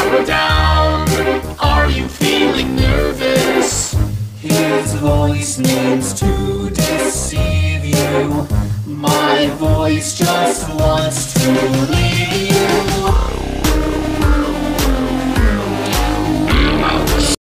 you're down? Are you feeling nervous? His voice means to deceive you. My voice just wants to leave